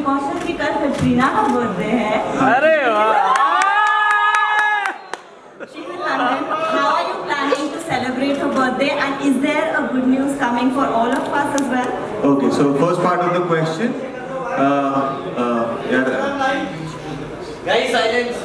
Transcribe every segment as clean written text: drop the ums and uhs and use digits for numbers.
Precaution की कल कटरीना का बर्थडे है। अरे वाह। She's in London. How are you planning to celebrate her birthday? And is there a good news coming for all of us as well? Okay, so first part of the question. Guys, silence.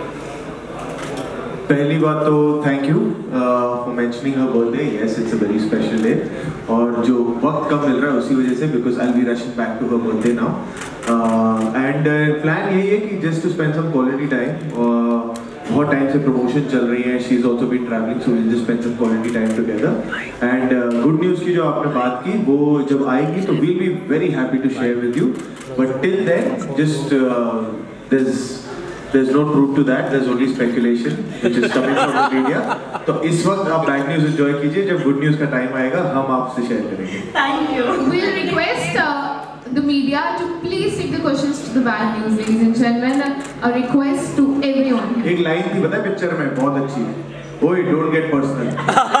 पहली बात तो thank you for mentioning her birthday. Yes, it's a very special day और जो वक्त कम मिल रहा है उसी वजह से, because I will be rushing back to her birthday now and plan यही है कि just to spend some quality time. बहुत टाइम से प्रमोशन चल रही है, she is also been travelling, so will just spend some quality time together. And good news की जो आपने बात की वो जब आएगी तो we'll be very happy to share with you, but till then just there's no proof to that, there's only speculation which is coming from the media. तो इस वक्त आप बैड न्यूज़ एंजॉय कीजिए, जब गुड न्यूज़ का time आएगा हम आपसे शेयर करेंगे। Thank you. We'll request the media to please take the questions to the bad news, ladies and gentlemen. A request to everyone. एक लाइन थी पता है पिक्चर में, बहुत अच्छी, ओए don't get personal.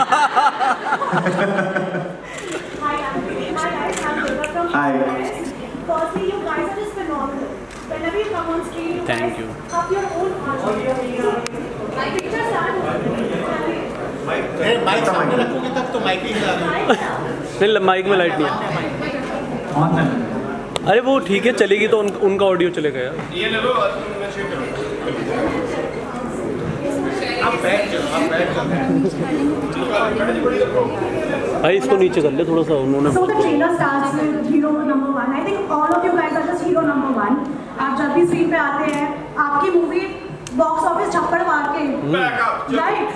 Hi. Firstly, you guys are just phenomenal. Whenever you come on screen, you Thank you. have your own art. My pictures are. Mic सामने रखोगे तब तो माइक ही हिला रही है। नहीं, माइक में लाइट नहीं है। अरे वो ठीक है, चलेगी तो उनका ऑडियो चलेगा यार। ये ले लो, आप बैठ जाओ। भाई इसको नीचे कर ले थोड़ा सा, उन्होंने। So the trailer starts with hero number one. I think all of you guys are just hero number one. आप जब भी स्क्रीन पे आते हैं, आपकी मूवी बॉक्स ऑफिस छप्पड़ मार के, राइट?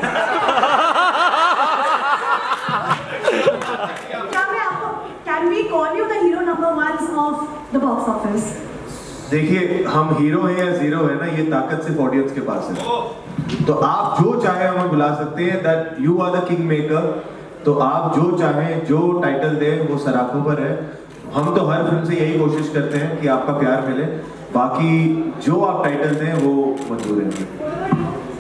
क्या मैं आपको can we call you the hero number ones of the box office? देखिए, हम हीरो हैं या जीरो है ना, ये ताकत सिर्फ ऑडियंस के पास है। तो आप जो चाहे हमें बुला सकते हैं, that you are the king maker. तो आप जो चाहें, जो टाइटल दें, वो सराखों पर है। हम तो हर फिल्म से यही कोशिश करते हैं कि आपका प्यार मिले, बाकी जो आप टाइटल दें वो मंजूर है।